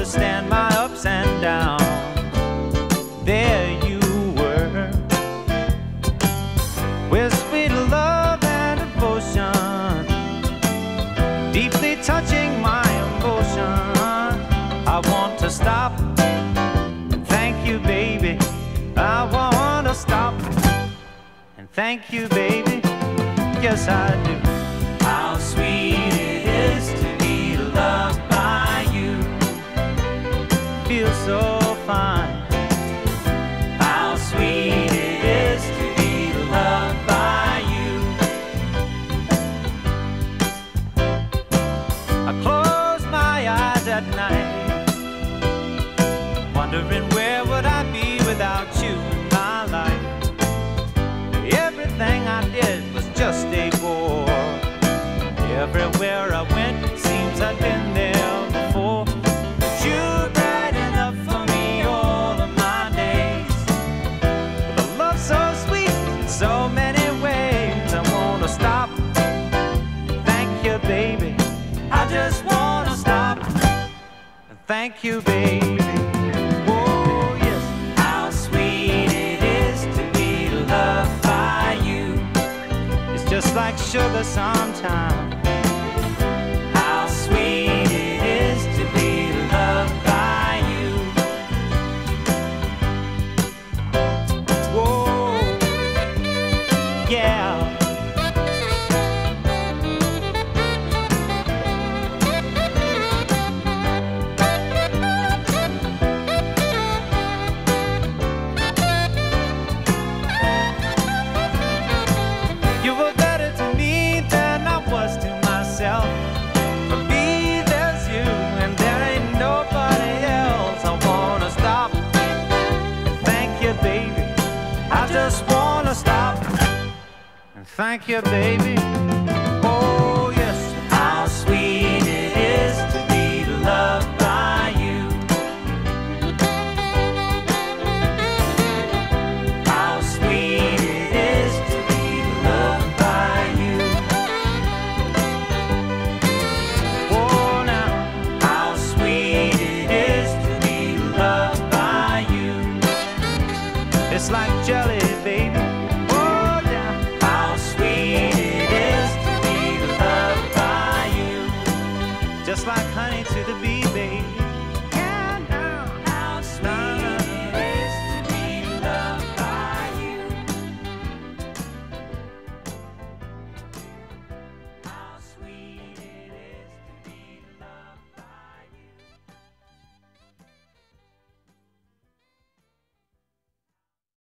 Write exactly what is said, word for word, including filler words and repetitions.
understand my ups and downs. There you were, with sweet love and devotion, deeply touching my emotion. I want to stop and thank you, baby. I want to stop and thank you, baby. Yes, I do. How sweet it is to be loved by you. Feels so fine. How sweet it is to be loved by you. I close my eyes at night, wondering where would I be without you in my life. Everything I did was just a bore. Everywhere I went, it seems I've been there before. But you're bright enough for me all of my days, with a love so sweet in so many ways. I wanna stop and thank you, baby. I just wanna stop and thank you, baby. Oh yes. How sweet it is to be loved by you. It's just like sugar sometimes. How sweet it is to be loved by you. Whoa, yeah. You were better to me than I was to myself. For me, there's you, and there ain't nobody else. I wanna stop and thank you, baby. I just wanna stop and thank you, baby.